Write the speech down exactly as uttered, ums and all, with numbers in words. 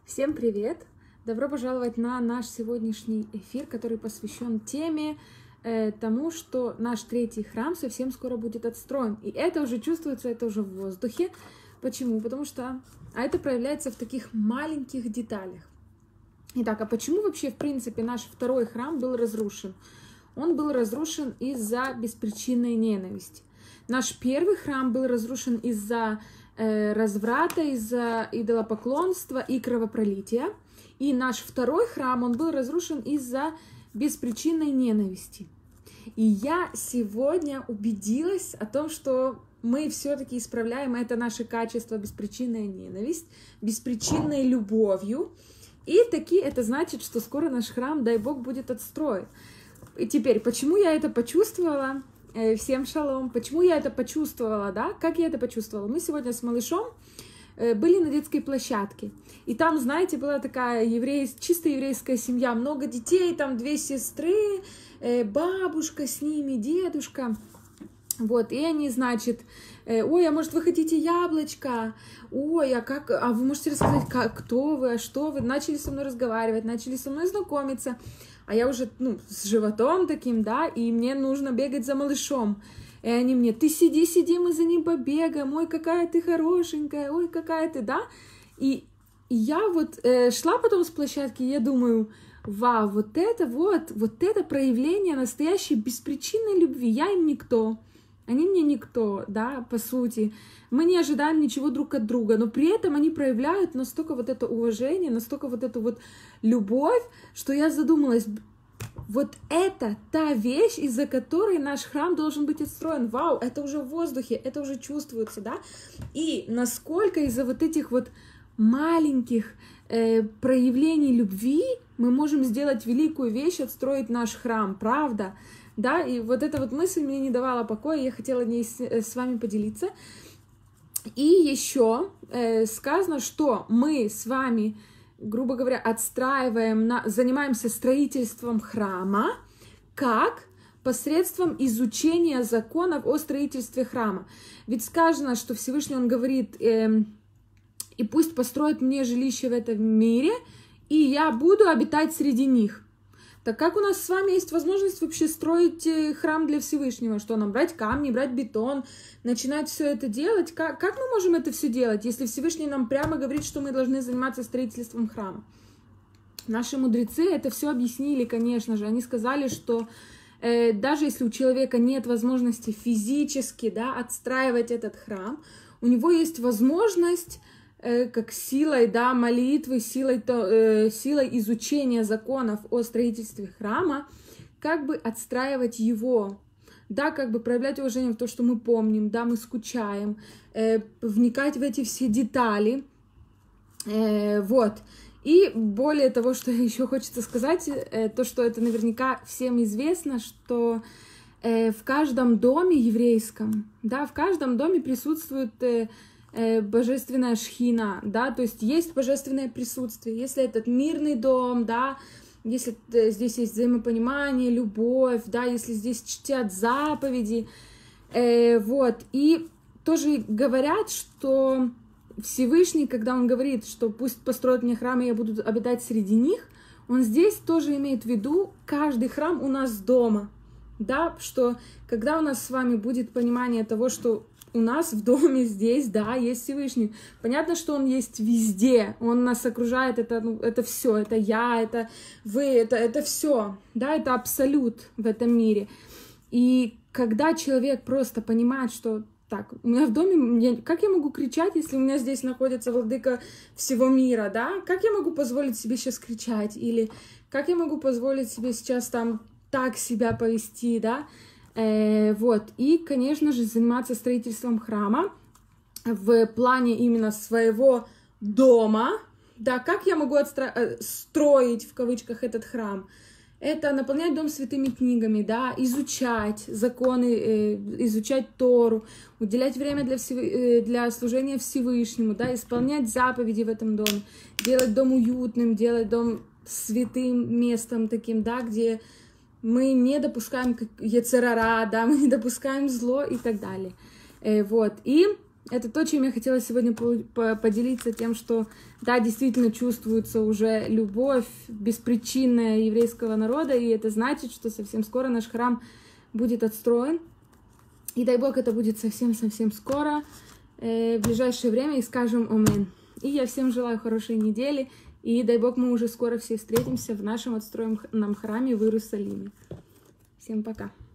Всем привет! Добро пожаловать на наш сегодняшний эфир, который посвящен теме э, тому, что наш третий храм совсем скоро будет отстроен. И это уже чувствуется, это уже в воздухе. Почему? Потому что а это проявляется в таких маленьких деталях. Итак, а почему вообще, в принципе, наш второй храм был разрушен? Он был разрушен из-за беспричинной ненависти. Наш первый храм был разрушен из-за э, разврата, из-за идолопоклонства и кровопролития. И наш второй храм, он был разрушен из-за беспричинной ненависти. И я сегодня убедилась о том, что мы все-таки исправляем это наше качество, беспричинная ненависть, беспричинной любовью. И таки это значит, что скоро наш храм, дай Бог, будет отстроен. И теперь, почему я это почувствовала? Всем шалом. Почему я это почувствовала, да? Как я это почувствовала? Мы сегодня с малышом были на детской площадке. И там, знаете, была такая еврей... чисто еврейская семья. Много детей, там две сестры, бабушка с ними, дедушка. Вот, и они, значит, ой, а может вы хотите яблочко? Ой, а как, а вы можете рассказать, как, кто вы, а что вы? Начали со мной разговаривать, начали со мной знакомиться. А я уже, ну, с животом таким, да, и мне нужно бегать за малышом. И они мне, ты сиди, сиди, мы за ним побегаем, ой, какая ты хорошенькая, ой, какая ты, да. И, и я вот э, шла потом с площадки, и я думаю, вау, вот это вот, вот это проявление настоящей беспричинной любви. Я им никто, они мне никто, да, по сути. Мы не ожидаем ничего друг от друга, но при этом они проявляют настолько вот это уважение, настолько вот эту вот любовь, что я задумалась, вот это та вещь, из-за которой наш храм должен быть отстроен. Вау, это уже в воздухе, это уже чувствуется, да? И насколько из-за вот этих вот маленьких э, проявлений любви мы можем сделать великую вещь, отстроить наш храм, правда? Да, и вот эта вот мысль мне не давала покоя, я хотела ней с, с вами поделиться. И еще э, сказано, что мы с вами, грубо говоря, отстраиваем, на, занимаемся строительством храма, как посредством изучения законов о строительстве храма. Ведь сказано, что Всевышний, он говорит, э, и пусть построят мне жилище в этом мире, и я буду обитать среди них. Так как у нас с вами есть возможность вообще строить храм для Всевышнего? Что нам, брать камни, брать бетон, начинать все это делать? Как, как мы можем это все делать, если Всевышний нам прямо говорит, что мы должны заниматься строительством храма? Наши мудрецы это все объяснили, конечно же. Они сказали, что э, даже если у человека нет возможности физически, да, отстраивать этот храм, у него есть возможность как силой, да, молитвы, силой, то, э, силой изучения законов о строительстве храма, как бы отстраивать его, да, как бы проявлять уважение в то, что мы помним, да, мы скучаем, э, вникать в эти все детали, э, вот. И более того, что еще хочется сказать, э, то, что это наверняка всем известно, что э, в каждом доме еврейском, да, в каждом доме присутствует э, божественная шхина, да, то есть есть божественное присутствие, если этот мирный дом, да, если здесь есть взаимопонимание, любовь, да, если здесь чтят заповеди, э, вот, и тоже говорят, что Всевышний, когда он говорит, что пусть построят мне храм, и я буду обитать среди них, он здесь тоже имеет в виду каждый храм у нас дома, да, что когда у нас с вами будет понимание того, что у нас в доме здесь, да, есть Всевышний. Понятно, что он есть везде, он нас окружает, это, ну, это все, это я, это вы, это, это все, да, это абсолют в этом мире. И когда человек просто понимает, что так, у меня в доме, я, как я могу кричать, если у меня здесь находится владыка всего мира, да? Как я могу позволить себе сейчас кричать? Или как я могу позволить себе сейчас там так себя повести, да? Э, вот, и, конечно же, заниматься строительством храма в плане именно своего дома, да, как я могу отстро... строить, в кавычках, этот храм? Это наполнять дом святыми книгами, да, изучать законы, э, изучать Тору, уделять время для, всев... э, для служения Всевышнему, да, исполнять заповеди в этом доме, делать дом уютным, делать дом святым местом таким, да, где мы не допускаем ецер ара, да, мы не допускаем зло и так далее. Э, вот. И это то, чем я хотела сегодня поделиться, тем, что, да, действительно чувствуется уже любовь беспричинная еврейского народа, и это значит, что совсем скоро наш храм будет отстроен. И дай Бог, это будет совсем-совсем скоро, э, в ближайшее время, и скажем амин. И я всем желаю хорошей недели, и дай Бог, мы уже скоро все встретимся в нашем отстроенном храме в Иерусалиме. Всем пока!